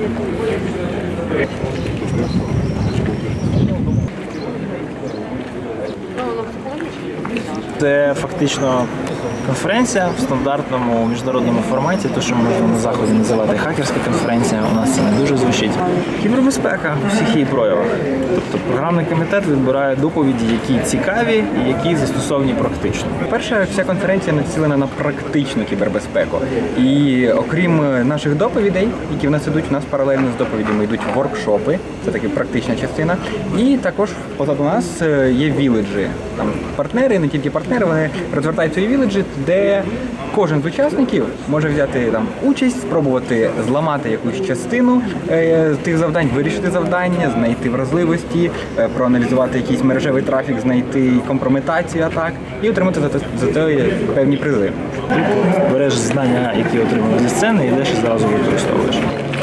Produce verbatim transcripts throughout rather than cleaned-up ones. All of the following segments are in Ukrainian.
Це фактично конференція в стандартному міжнародному форматі, то, що можна на заході називати хакерська конференція, у нас це не дуже звучить. Кібербезпека у всіх її проявах. Тобто програмний комітет відбирає доповіді, які цікаві і які застосовані практично. По-перше, вся конференція націлена на практичну кібербезпеку. І окрім наших доповідей, які в нас ідуть, у нас паралельно з доповідями йдуть воркшопи, це така практична частина. І також позаду нас є віледжі. Там партнери, не тільки партнери, вони розвертають свої віледжі, де кожен з учасників може взяти там участь, спробувати зламати якусь частину е, тих завдань, вирішити завдання, знайти вразливості, е, проаналізувати якийсь мережевий трафік, знайти компрометацію атак і отримати за, за це певні призи. Тут береш знання, які отримали зі сцени, і йдеш і зразу використовуєш.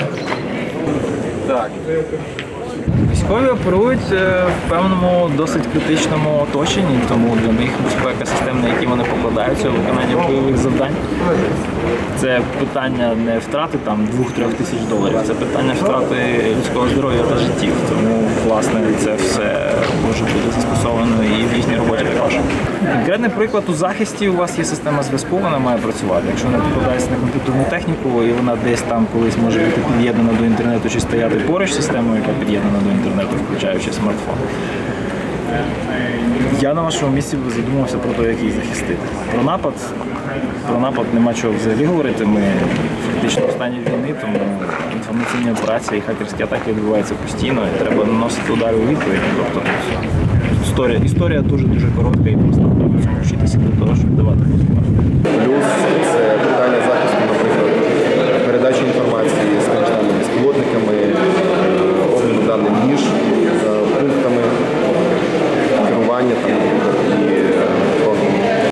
Так. Військові оперують в певному досить критичному оточенні, тому для них безпека систем, на які вони покладаються у виконанні бойових завдань. Це питання не втрати там двох-трьох тисяч доларів, це питання втрати людського здоров'я та життів. Тому, власне, це все може бути застосовано і в їхній роботі також. Конкретний приклад у захисті: у вас є система зв'язку, вона має працювати. Якщо вона покладається на комп'ютерну техніку і вона десь там колись може бути під'єднана до інтернету чи стояти поруч з системою, яка під'єднана до інтернету, включаючи смартфон, я на вашому місці задумався про те, як їх захистити. Про напад, про напад нема чого взагалі говорити. Ми фактично в стані війни, тому інформаційні операції і хакерські атаки відбуваються постійно, і треба наносити удари у відповідь. Тобто історія, історія дуже-дуже коротка і просто треба вчитися для того, щоб давати послуги. Плюс це питання захисту, наприклад, передачі інформації з безпілотниками, обміну даних ніж.